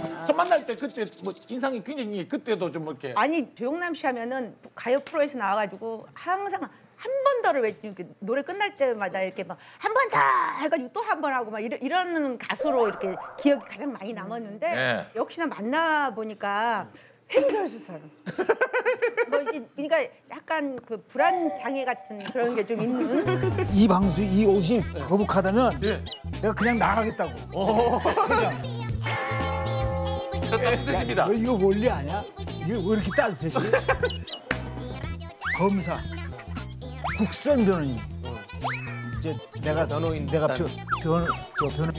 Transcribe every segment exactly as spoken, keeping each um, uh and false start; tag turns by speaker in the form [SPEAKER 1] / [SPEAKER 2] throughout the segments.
[SPEAKER 1] 첫 만날 때 그때 뭐 인상이 굉장히 그때도 좀 이렇게.
[SPEAKER 2] 아니 조영남 씨 하면은 가요 프로에서 나와가지고 항상 한 번 더를 왜 이렇게 노래 끝날 때마다 이렇게 막 한 번 더 해가지고 또 한 번 하고 막 이러, 이러는 가수로 이렇게 기억이 가장 많이 남았는데
[SPEAKER 1] 네.
[SPEAKER 2] 역시나 만나 보니까 횡설수설. 뭐 이- 그러니까 약간 그 불안 장애 같은 그런 게 좀 있는.
[SPEAKER 3] 이 방송 이 옷이 거북하다면
[SPEAKER 1] 예.
[SPEAKER 3] 내가 그냥 나가겠다고.
[SPEAKER 1] 저 따뜻해집니다.
[SPEAKER 3] 너 이거 원리 아니야? 이게 왜 이렇게 따뜻해지? 검사, 국선 변호인. 이제 내가
[SPEAKER 4] 변호인
[SPEAKER 3] 내가
[SPEAKER 4] 일단.
[SPEAKER 3] 변, 변, 저 변호.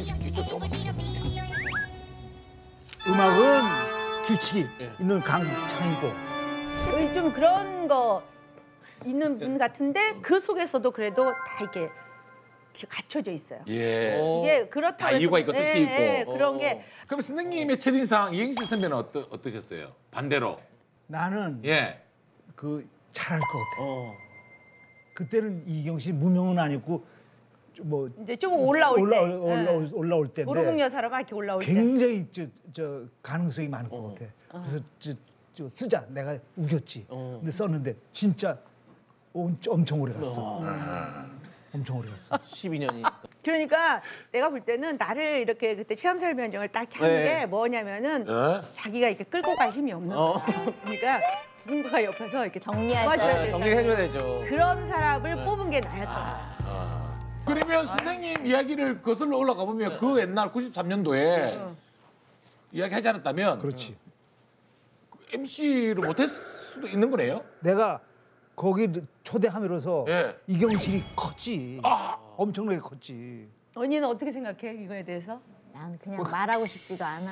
[SPEAKER 3] 음악은 규칙이 있는 강창이고.
[SPEAKER 2] 좀 그런 거 있는 분 같은데 그 속에서도 그래도 다 이렇게 갖춰져 있어요.
[SPEAKER 1] 예.
[SPEAKER 2] 이게 그렇다고
[SPEAKER 1] 다
[SPEAKER 2] 해서-
[SPEAKER 1] 이유가 있고 뜻이
[SPEAKER 2] 예,
[SPEAKER 1] 있고.
[SPEAKER 2] 예, 그런 게
[SPEAKER 1] 그럼 선생님의 첫인상 이행시 선배는 어떠, 어떠셨어요? 반대로.
[SPEAKER 3] 나는
[SPEAKER 1] 예.
[SPEAKER 3] 그 잘할 것 같아.
[SPEAKER 4] 어.
[SPEAKER 3] 그때는 이경 씨 무명은 아니고 좀 뭐
[SPEAKER 2] 이제 좀 올라올
[SPEAKER 3] 올라,
[SPEAKER 2] 때,
[SPEAKER 3] 올라,
[SPEAKER 2] 예.
[SPEAKER 3] 올라올 때인데
[SPEAKER 2] 도루묵 여사로 막 이렇게 올라올 때.
[SPEAKER 3] 굉장히 저, 저 가능성이 많을 것 같아. 그래서 저, 저 쓰자. 내가 우겼지. 근데 썼는데 진짜 엄- 엄청 오래 갔어. 엄청 오래 갔어.
[SPEAKER 4] 십이 년이.
[SPEAKER 2] 그러니까 내가 볼 때는 나를 이렇게 그때 체험살 변정을 딱 한 게
[SPEAKER 4] 네.
[SPEAKER 2] 뭐냐면은
[SPEAKER 1] 예?
[SPEAKER 2] 자기가 이렇게 끌고 갈 힘이 없는 거야. 그러니까 누군가 옆에서 이렇게
[SPEAKER 5] 정리할
[SPEAKER 2] 도와줘야
[SPEAKER 5] 사람.
[SPEAKER 2] 되잖아.
[SPEAKER 4] 정리를 해줘야 되죠.
[SPEAKER 2] 그런 사람을 뽑은 게 나였다.
[SPEAKER 1] 그러면 선생님 이야기를 거슬러 올라가 보면 그 옛날 구십삼 년도에 이야기 하지 않았다면
[SPEAKER 3] 그렇지.
[SPEAKER 1] 엠씨를 못했을 수도 있는 거네요?
[SPEAKER 3] 내가 거기 초대함으로써
[SPEAKER 1] 예.
[SPEAKER 3] 이경실이 컸지. 엄청나게 컸지.
[SPEAKER 2] 언니는 어떻게 생각해 이거에 대해서?
[SPEAKER 5] 난 그냥 말하고 싶지도 않아.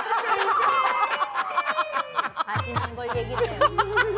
[SPEAKER 5] 가지난 걸 얘기를 해.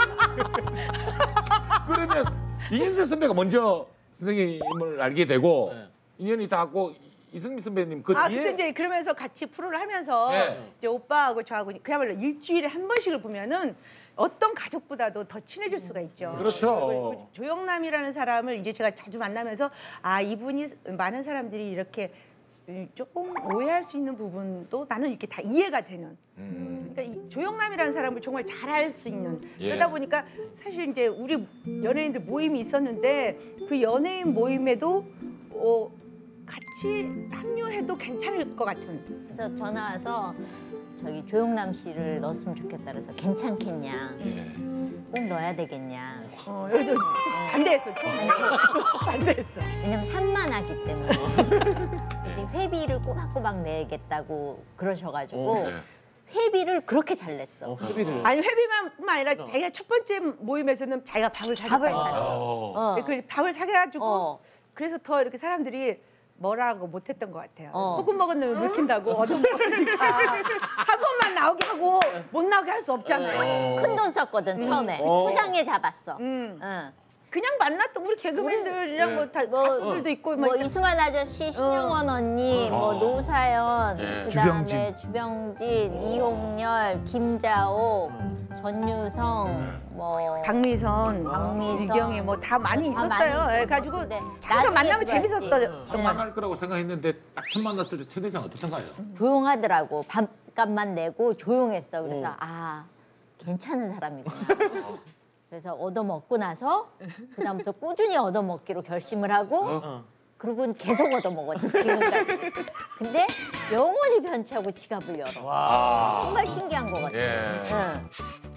[SPEAKER 1] 그러면 이인세 선배가 먼저 선생님을 알게 되고
[SPEAKER 4] 네.
[SPEAKER 1] 인연이 닿고 이승미 선배님 그
[SPEAKER 2] 아
[SPEAKER 1] 뒤에
[SPEAKER 2] 그때 이제 그러면서 같이 프로를 하면서
[SPEAKER 1] 네.
[SPEAKER 2] 이제 오빠하고 저하고 그야말로 일주일에 한 번씩을 보면은 어떤 가족보다도 더 친해질 수가 있죠.
[SPEAKER 1] 그렇죠.
[SPEAKER 2] 그리고 조영남이라는 사람을 이제 제가 자주 만나면서 아 이분이 많은 사람들이 이렇게 조금 오해할 수 있는 부분도 나는 이렇게 다 이해가 되는. 그러니까 이 조영남이라는 사람을 정말 잘 알 수 있는.
[SPEAKER 1] 예.
[SPEAKER 2] 그러다 보니까 사실 이제 우리 연예인들 모임이 있었는데 그 연예인 모임에도 어, 같이 합류해도 괜찮을 것 같은.
[SPEAKER 5] 그래서 전화 와서 저기 조영남 씨를 넣었으면 좋겠다 그래서 괜찮겠냐. 꼭 넣어야 되겠냐.
[SPEAKER 2] 어, 여기도 반대했어. 처음에. 반대했어.
[SPEAKER 5] 왜냐면 산만하기 때문에. 근데 회비를 꼬박꼬박 내겠다고 그러셔가지고
[SPEAKER 1] 어, 네.
[SPEAKER 5] 회비를 그렇게 잘 냈어.
[SPEAKER 4] 어, 회비를.
[SPEAKER 2] 아니 회비만뿐만 아니라 자기가 첫 번째 모임에서는 자기가 밥을 사줬다.
[SPEAKER 5] 밥을
[SPEAKER 2] 했어.
[SPEAKER 5] 샀어.
[SPEAKER 1] 어.
[SPEAKER 5] 어.
[SPEAKER 2] 그 밥을 사가지고
[SPEAKER 5] 어.
[SPEAKER 2] 그래서 더 이렇게 사람들이 뭐라고 못했던 것 같아요.
[SPEAKER 5] 어.
[SPEAKER 2] 소금 먹은 놈을 늙힌다고 얻어먹으니까 한 번만 나오게 하고 못 나오게 할 수 없잖아요.
[SPEAKER 5] 큰 돈 썼거든 처음에. 초장에 잡았어.
[SPEAKER 2] 음.
[SPEAKER 5] 응.
[SPEAKER 2] 그냥 만났던 우리 개그맨들이랑 뭐 다
[SPEAKER 5] 뭐,
[SPEAKER 2] 가수들도 있고
[SPEAKER 5] 뭐
[SPEAKER 2] 막
[SPEAKER 5] 이수만 아저씨, 신영원 언니, 뭐 노사연, 그다음에 주병진, 이홍렬, 김자옥, 전유성, 뭐
[SPEAKER 2] 박미선,
[SPEAKER 5] 박미선,
[SPEAKER 2] 이경희 뭐 다 많이
[SPEAKER 5] 다
[SPEAKER 2] 있었어요.
[SPEAKER 5] 많이
[SPEAKER 2] 그래가지고
[SPEAKER 5] 있었는데
[SPEAKER 2] 잠깐
[SPEAKER 5] 나중에
[SPEAKER 2] 만나면
[SPEAKER 5] 들어왔지.
[SPEAKER 2] 재밌었던.
[SPEAKER 1] 처음 만날 거라고 생각했는데 딱 처음 만났을 때 첫인상 어떻던가요?
[SPEAKER 5] 조용하더라고. 밥값만 내고 조용했어. 그래서 아 괜찮은 사람이구나. 그래서 얻어먹고 나서 그다음부터 꾸준히 얻어먹기로 결심을 하고 그리고는 계속 얻어먹었지 지금까지. 근데 영원히 변치 하고 지갑을 열어. 정말 신기한 것 같아.
[SPEAKER 1] 예.
[SPEAKER 5] 응.